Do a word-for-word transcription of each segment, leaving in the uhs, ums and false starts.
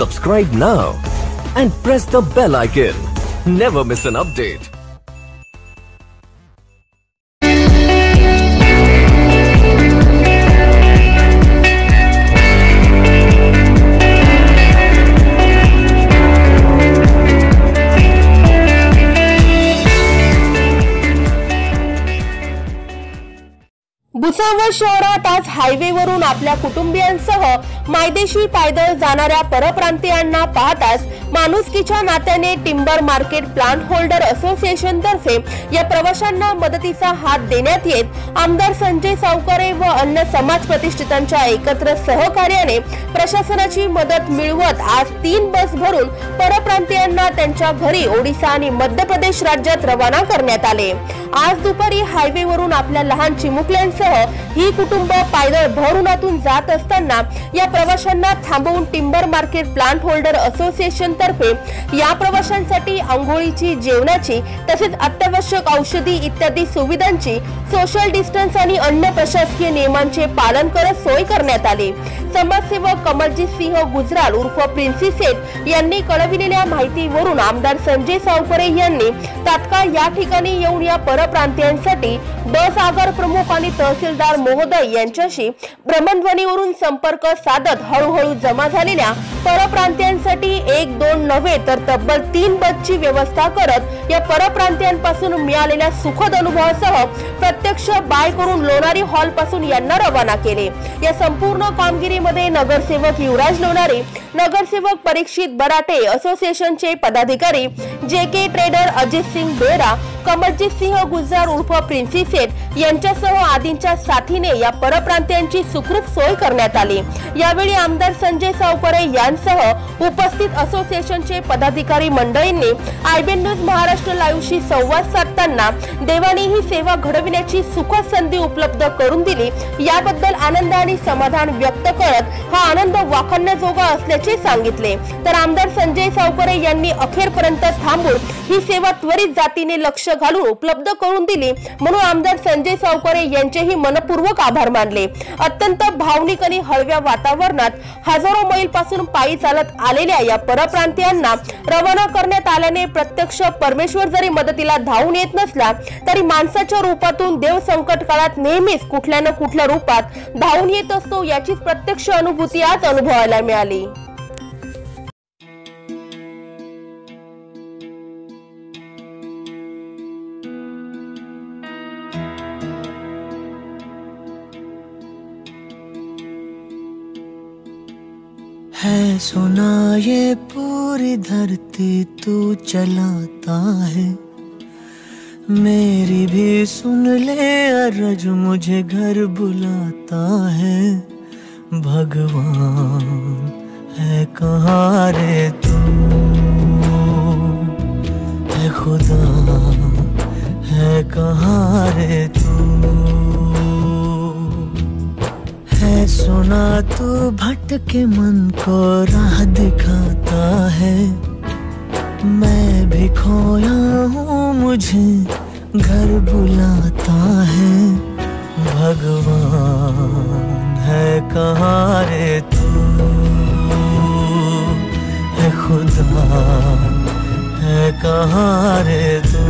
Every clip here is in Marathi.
Subscribe now and press the bell icon. Never miss an update. Bhusawal शहरात आज हायवेवरून आपल्या कुटुंबियांसह मायदेशी पायदळ जाणाऱ्या परप्रांतीयांना पाहताच माणुसकीच्या नात्याने timber market plant holder association तर्फे या प्रवाशांना मदतीचा हात देण्यात येत आमदार संजय सावकारे व अन्य समाज प्रतिष्ठितांच्या एकत्र सहकार्याने प्रशासनाची मदत मिळवत आज तीन बस भरून परप्रांतीयांना त्यांच्या घरी ओडिशा आणि मध्य प्रदेश राज्यात रवाना करण्यात आले। आज दुपारी हायवेवरून आपल्या लहान चिमुकल्यांसह ही कुटुंब पायदळ भरूणातून जात असताना या प्रवाशांना थांबवून timber market plant holder association तर्फे या प्रवाशांसाठी अंघोळीची, जेवणाची तसेच अत्यावश्यक औषधी इत्यादी सुविधांची सोशल डिस्टन्स आणि अन्य प्रशासकीय नियमांचे पालन करत सोय करण्यात आली। समाजसेवक कमलजीत सिंह गुजराल उर्फ प्रिन्सी सेठ यांनी कळविलेल्या माहितीवरून आमदार संजय सावकारे यांनी तात्काळ या ठिकाणी येऊन या परप्रांतीयांसाठी बस आगार प्रमुख आणि तहसीलदार महोदय यांच्याशी भ्रमणध्वनीवरून संपर्क साधत हळूहळू जमा झालेल्या परप्रांतीयांसाठी एक दोन नव्हे तर तब्बल तीन बसची व्यवस्था करत या परप्रांतीयांपासून मिळालेल्या सुखद अनुभवासह प्रत्यक्ष बाय करून लोणारी हॉल पासून यांना रवाना केले। या संपूर्ण कामगिरीमध्ये नगरसेवक युवराज लोणारी, नगरसेवक परीक्षित बराटे, असोसिएशनचे पदाधिकारी जे के ट्रेडर अजित सिंग बेरा, कमलजीत सिंह गुजराल उर्फ प्रिन्सी सेठ यांच्यासह आदींच्या साथीने या परप्रांतीयांची सुखरूप सोय करण्यात आली। यावेळी आमदार संजय सावकारे यांसह उपस्थित असोसिएशनचे पदाधिकारी मंडळींनी आयबीएन न्यूज महाराष्ट्र लाईव्हशी संवाद साधताना देवानी ही सेवा घडविण्याची सुखद संधी उपलब्ध करून दिली याबद्दल आनंद आणि समाधान व्यक्त करत हा आनंद वाखाणण्याजोगा असल्याचे सांगितले। तर आमदार संजय सावकारे यांनी अखेरपर्यंत थांबून ही सेवा त्वरित जातीने लक्ष घालून उपलब्ध करून दिली म्हणून आमदार संजय सावकारे यांचेही मनपूर्वक आभार मानले। अत्यंत भावनिक आणि हळव्या वातावरणात हजारो मैल पासून पायी चालत आलेल्या या परप्रांतीयांना रवाना करण्यात आल्याने प्रत्यक्ष परमेश्वर जरी मदतीला धावून येत नसला तरी माणसाच्या रूपातून देव संकट काळात नेहमीच कुठल्या न कुठल्या रूपात धावून येत असतो याची प्रत्यक्ष अनुभूती आज अनुभवायला मिळाली। है सुना ये पूरी धरती तू चलाता है, मेरी भी सुन ले अर्ज मुझे घर बुलाता है। भगवान है कहाँ रे तू, है खुदा है कहाँ रे तू, है सुना तू भटके मन को राह दिखाता है। मैं भी खोया हूँ मुझे घर बुलाता है। भगवान है कहाँ रे तू, है खुदा है कहाँ रे तू।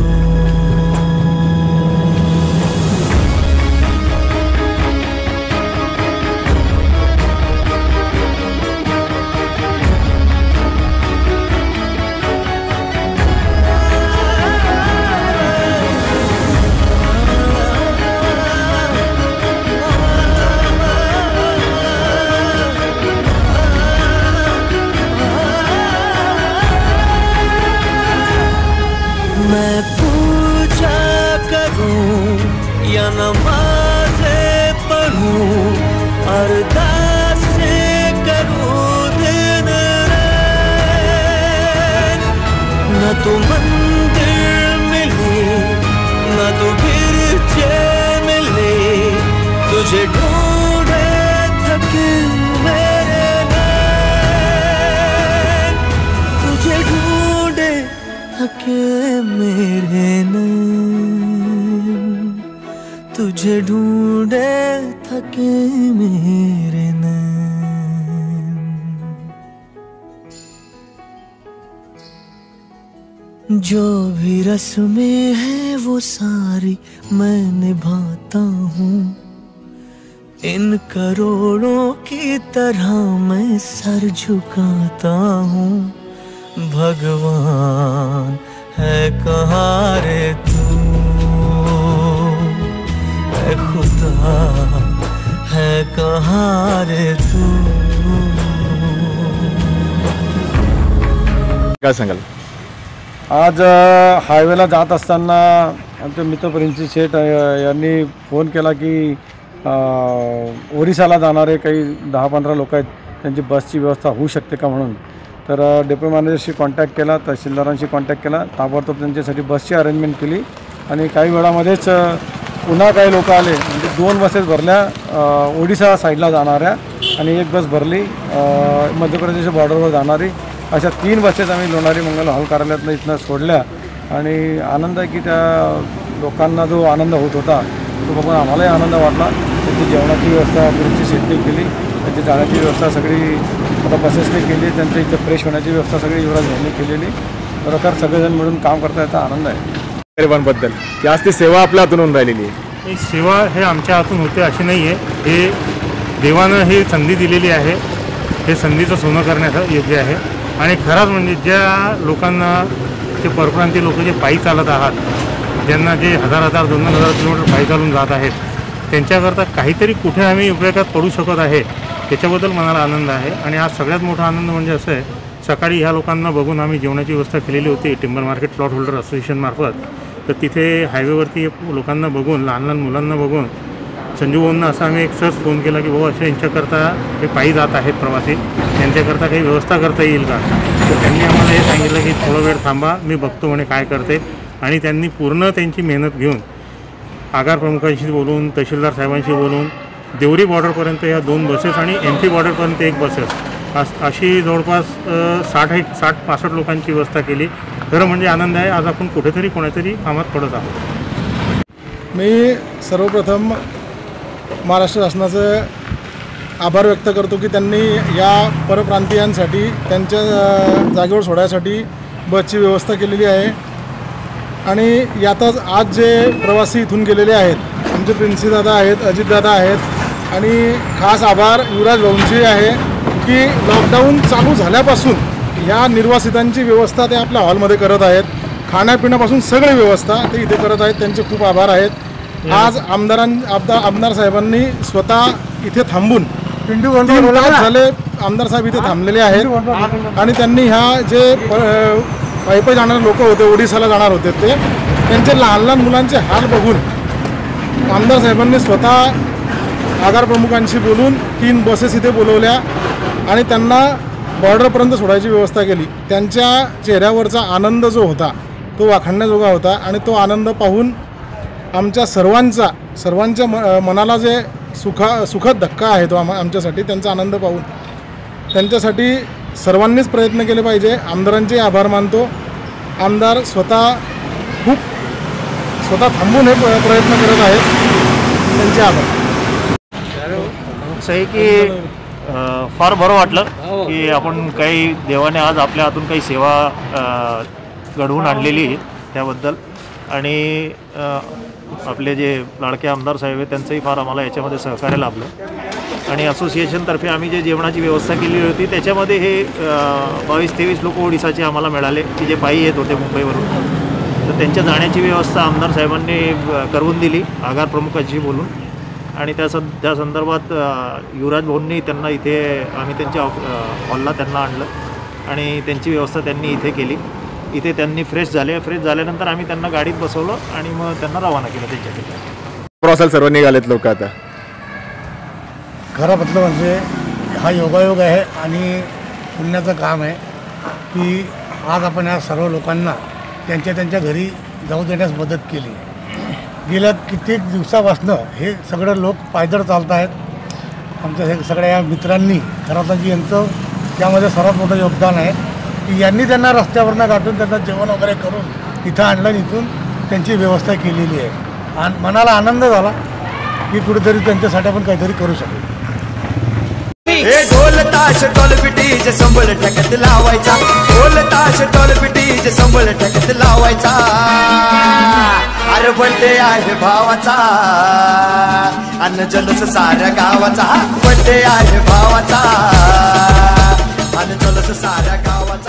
मैं पूजा करूं या नमाज़ें पढ़ूं, अरदासें करूं दिन रात, न तो मंदिर मिले न तो गिरजे मिले, तुझे ढूंढे थके मेरे नैन, तुझे ढूंढे थके मेरे नैन, तुझे ढूंढे थके मेरे नैन। जो भी रस्में है वो सारी मैं निभाता हूँ, इन करोड़ों की तरह मैं सर झुकाता हूँ। भगवान है कहाँ रे तू, है खुदा है कहाँ रे तू। काय सांगाल? आज हायवेला जात असताना आमचे मित्र प्रिन्सी शेठ यांनी फोन केला की ओरिसाला जाणारे काही दहा पंधरा लोक आहेत, त्यांची बसची व्यवस्था होऊ शकते का म्हणून. तर डेपो मॅनेजरशी कॉन्टॅक्ट केला, तहसीलदारांशी कॉन्टॅक्ट केला, ताबडतोब त्यांच्यासाठी बसची अरेंजमेंट केली आणि काही वेळामध्येच पुन्हा काही लोक आले. म्हणजे दोन बसेस भरल्या ओडिसा साईडला जाणाऱ्या आणि एक बस भरली मध्य प्रदेश बॉर्डरवर जाणारी. अशा तीन बसेस आम्ही लोणारी मंगल हॉल कार्यालयातनं इथनं सोडल्या आणि आनंद आहे की त्या लोकांना जो आनंद होत होता तो बघून आम्हालाही आनंद वाटला. त्यांची जेवणाची व्यवस्था पुढची शेटने केली, त्यांची जाण्याची व्यवस्था सगळी आता बसेसने केली, त्यांच्या इथं फ्रेश होण्याची व्यवस्था सगळी युवराज यांनी केलेली. प्रकार सगळेजण मिळून काम करता याचा आनंद आहे. गरिबांबद्दल जास्त ती सेवा आपल्या हातून होऊन राहिलेली आहे. सेवा हे आमच्या हातून होते अशी नाही आहे, हे देवानं ही संधी दिलेली आहे. हे संधीचं सोनं करण्याचं योग्य आहे. आणि खरंच म्हणजे ज्या लोकांना ते परप्रांतीय लोक जे पायी चालत आहात, ज्यांना जे हजार हजार दोन दोन हजार किलोमीटर पायी चालून जात आहेत, त्यांच्याकरता काहीतरी कुठे आम्ही उपयोगात पडू शकत आहे त्याच्याबद्दल मनाला आनंद आहे. आणि आज सगळ्यात मोठा आनंद म्हणजे असं आहे, सकाळी ह्या लोकांना बघून आम्ही जेवणाची व्यवस्था केलेली होती टिंबर मार्केट प्लॉट होल्डर असोसिएशनमार्फत. तर तिथे हायवेवरती लोकांना बघून, लहान लहान मुलांना बघून संजू भाऊंना असा आम्ही एक सहज फोन केला की भाऊ अशा यांच्याकरता हे पायी जात आहेत प्रवासी, यांच्याकरता काही व्यवस्था करता येईल का. तर त्यांनी आम्हाला हे सांगितलं की थोडा वेळ थांबा, मी बघतो म्हणे काय करते. आणि त्यांनी पूर्ण त्यांची मेहनत घेऊन आगार प्रमुखांशी बोलून, तहसीलदार साहेबांशी बोलून देवरी बॉर्डरपर्यंत या दोन बसेस आणि एम पी बॉर्डरपर्यंत एक बसेस अशी जवळपास साठ एक साठ पासष्ट लोकांची व्यवस्था केली. खरं म्हणजे आनंद आहे. आज आपण कुठेतरी कोणातरी कामात पडत आहोत. मी सर्वप्रथम महाराष्ट्र शासनाचे आभार व्यक्त करतो की त्यांनी या परप्रांतीयांसाठी त्यांच्या जागेवर सोडण्यासाठी बसची व्यवस्था केलेली आहे. आणि यातच आज जे प्रवासी इथून गेलेले आहेत, आमचे प्रिन्सीदादा आहेत, अजितदादा आहेत आणि खास आभार युवराज भाऊंची आहे की लॉकडाऊन चालू झाल्यापासून या निर्वासितांची व्यवस्था ते आपल्या हॉलमध्ये करत आहेत. खाण्यापिण्यापासून सगळी व्यवस्था ते इथे करत आहेत. त्यांचे खूप आभार आहेत. आज आमदारां आमदार आमदार साहेबांनी स्वतः इथे थांबून तीन तास झाले आमदार साहेब इथे थांबलेले आहेत आणि त्यांनी ह्या जे पायी जाणारे लोक होते, ओडिसाला जाणार होते, ते त्यांचे लहान लहान मुलांचे हाल बघून आमदार साहेबांनी स्वतः आगार प्रमुखांशी बोलून तीन बसेस इथे बोलवल्या आणि त्यांना बॉर्डरपर्यंत सोडायची व्यवस्था केली. त्यांच्या चेहऱ्यावरचा आनंद जो होता तो वाखाणण्याजोगा होता आणि तो आनंद पाहून आमच्या सर्वांचा सर्वांच्या म मनाला जे सुखा सुखद धक्का आहे तो आम आमच्यासाठी त्यांचा आनंद पाहून त्यांच्यासाठी सर्वांनीच प्रयत्न केले पाहिजे. आमदारांचे आभार मानतो. आमदार स्वतः खूप स्वतः थांबून हे प्रयत्न करत आहेत. त्यांचे आभार. असं आहे की फार बरं वाटलं की आपण काही देवाने आज आपल्या हातून काही सेवा घडवून आणलेली आहे त्याबद्दल. आणि आपले जे लाडके आमदार साहेब आहेत त्यांचंही फार आम्हाला याच्यामध्ये सहकार्य लाभलं. आणि असोसिएशनतर्फे आम्ही जे जेवणाची व्यवस्था केलेली होती त्याच्यामध्ये हे बावीस तेवीस लोक ओडिसाचे आम्हाला मिळाले की जे पायी येत होते मुंबईवरून. तर त्यांच्या जाण्याची व्यवस्था आमदार साहेबांनी करून दिली आगार प्रमुखांशी बोलून. आणि त्या सं त्या संदर्भात युवराज भाऊंनी त्यांना इथे आम्ही त्यांच्या हॉलला त्यांना आणलं आणि त्यांची व्यवस्था त्यांनी इथे केली. इथे त्यांनी फ्रेश झाले. फ्रेश झाल्यानंतर आम्ही त्यांना गाडीत बसवलं आणि मग त्यांना रवाना केलं त्यांच्याकडे. प्रवासाला सर्व निघालेत लोक. आता खरं म्हटलं म्हणजे हा योगायोग आहे आणि पुण्याचं काम आहे की आज आपण या सर्व लोकांना त्यांच्या त्यांच्या घरी जाऊ देण्यास मदत केली. गेल्या कित्येक दिवसापासून हे सगळे लोक पायदळ चालत आहेत. आमच्या हे सगळ्या या मित्रांनी खरंतर यांचं त्यामध्ये सर्वात मोठं योगदान आहे की यांनी त्यांना रस्त्यावरनं गाठून त्यांना जेवण वगैरे करून इथं आणलं आणि इथून त्यांची व्यवस्था केलेली आहे. आणि मनाला आनंद झाला की कुठेतरी त्यांच्यासाठी आपण काहीतरी करू शकू. ढोल ताश ढोल पिटीज संबळ ठकत लावायचा, ढोल ताश ढोल पिटीज संबळ ठकत लावायचा. अरे बड्डे आहे भावाचा अन्न जलस साऱ्या गावाचा, बड्डे आहे भावाचा अन्न जलस साऱ्या गावाचा.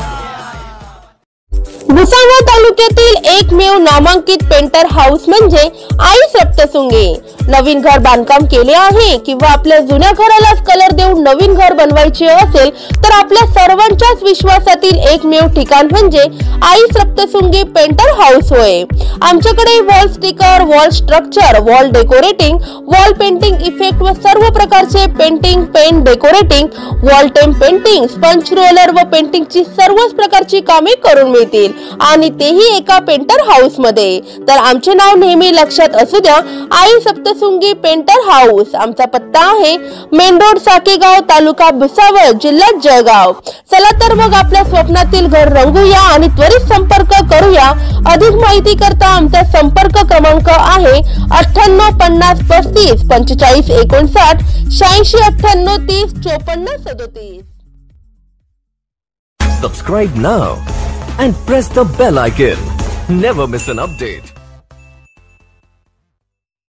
भुसावळ तालुक्यातील एकमेव नामांकित पेंटर हाऊस म्हणजे आई सप्तशृंगी. नवीन घर बांधकाम केले आहे किंवा आपल्या जुन्या घरालाच कलर देऊन नवीन घर बनवायचे असेल तर आपल्या सर्वांच्याच विश्वासातील एकमेव ठिकाण म्हणजे आई सप्तशृंगी पेंटर हाऊस होय. आमच्याकडे wall sticker, wall structure, wall decorating, wall painting effect व सर्व प्रकारचे painting, paint decorating, wall theme painting, sponge roller व पेंटिंगची सर्वच प्रकारची कामे करून मिळतील आणि तेही एका पेंटर हाऊस मध्ये. तर आमचे नाव नेहमी लक्षात असू द्या, आई सप्तशृंगी पेंटर हाऊस. आमचा पत्ता आहे मेन रोड साकेगाव, तालुका भुसावळ, जिल्हा जळगाव. चला तर मग आपल्या स्वप्नातील घर रंगूया आणि त्वरित संपर्क करूया. अधिक माहिती करता आमचा संपर्क क्रमांक आहे अठ्ठ्याण्णव पन्नास पस्तीस पंचेचाळीस एकोणसाठ शहाऐंशी अठ्ठ्याण्णव तीस चोपन्न सदोतीस. Subscribe now and press the bell icon. Never miss an update.